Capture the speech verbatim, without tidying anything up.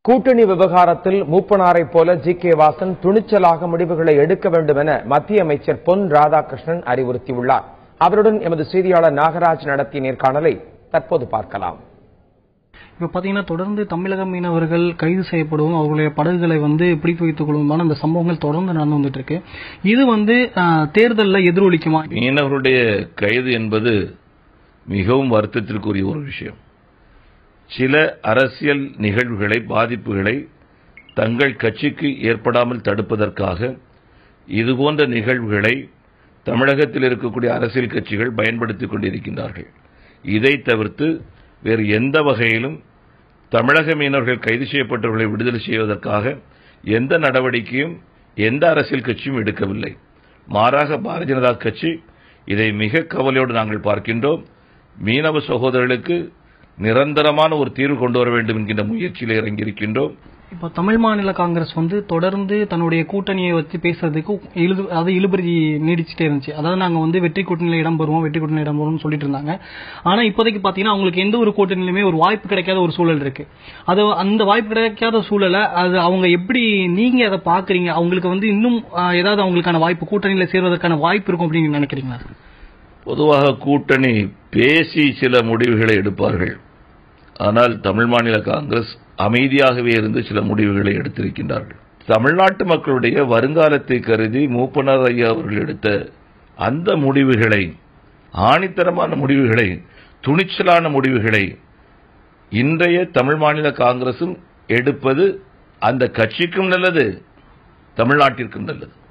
கூட்டணி விவகாரத்தில் மூப்பனாரைப் போல ஜி கே வாசன் துணிச்சலாக முடிவுகளை எடுக்க வேண்டும் என மத்திய அமைச்சர் பொன் ராதாகிருஷ்ணன் அறிவுறுத்தியுள்ளார். அவருடன் எமது செய்தியாளர் நாகராஜ் நடத்திய நேர்காணலை தற்போது பார்க்கலாம். இப்ப பாத்தீங்கன்னா தொடர்ந்து தமிழக மீனவர்கள் கைது செய்யப்படுவோம், அவர்களுடைய படகுகளை வந்து பிடிப்பு வைத்துக் கொள்ளுமான அந்த சம்பவங்கள் தொடர்ந்து நடந்து வந்துட்டு இருக்கு. இது வந்து தேர்தலில் எதிரொலிக்குமா? மீனவருடைய கைது என்பது மிகவும் வருத்தத்திற்குரிய ஒரு விஷயம். சில அரசியல் நிகழ்வுகளை, பாதிப்புகளை தங்கள் கட்சிக்கு ஏற்படாமல் தடுப்பதற்காக இதுபோன்ற நிகழ்வுகளை தமிழகத்தில் இருக்கக்கூடிய அரசியல் கட்சிகள் பயன்படுத்திக் கொண்டிருக்கின்றார்கள். இதை தவிர்த்து வேறு எந்த வகையிலும் தமிழக மீனவர்கள் கைது செய்யப்பட்டவர்களை விடுதலை செய்வதற்காக எந்த நடவடிக்கையும் எந்த அரசியல் கட்சியும் எடுக்கவில்லை. மாறாக பாரதிய ஜனதா கட்சி இதை மிக கவலையோடு நாங்கள் பார்க்கின்றோம். மீனவ சகோதரர்களுக்கு நிரந்தரமான ஒரு தீர்வு கொண்டு வர வேண்டும் என்கின்ற முயற்சியில் இறங்கியிருக்கின்றோம். இப்போ தமிழ் மாநில காங்கிரஸ் வந்து தொடர்ந்து தன்னுடைய கூட்டணியை வச்சு பேசுறதுக்கு இழு அது இழுபறி நீடிச்சுட்டே இருந்துச்சு. அதாவது நாங்கள் வந்து வெற்றி கூட்டணியில் இடம் பெறுவோம் வெற்றி கூட்டணியில் இடம் பெறுவோம்னு சொல்லிட்டு இருந்தாங்க. ஆனால் இப்போதைக்கு பார்த்தீங்கன்னா அவங்களுக்கு எந்த ஒரு கூட்டணியிலுமே ஒரு வாய்ப்பு கிடைக்காத ஒரு சூழல் இருக்கு. அது அந்த வாய்ப்பு கிடைக்காத சூழலை அது அவங்க எப்படி நீங்க அதை பாக்குறீங்க? அவங்களுக்கு வந்து இன்னும் ஏதாவது அவங்களுக்கான வாய்ப்பு கூட்டணியில் சேர்வதற்கான வாய்ப்பு இருக்கும் அப்படின்னு நினைக்கிறீங்களா? பொதுவாக கூட்டணி பேசி சில முடிவுகளை எடுப்பார்கள். ஆனால் தமிழ் மாநில காங்கிரஸ் அமைதியாகவே இருந்து சில முடிவுகளை எடுத்திருக்கின்றார்கள். தமிழ்நாட்டு மக்களுடைய வருங்காலத்தை கருதி மூப்பனார் ஐயா அவர்கள் எடுத்த அந்த முடிவுகளை, ஆணித்தரமான முடிவுகளை, துணிச்சலான முடிவுகளை இன்றைய தமிழ் மாநில காங்கிரசும் எடுப்பது அந்த கட்சிக்கும் நல்லது, தமிழ்நாட்டிற்கும் நல்லது.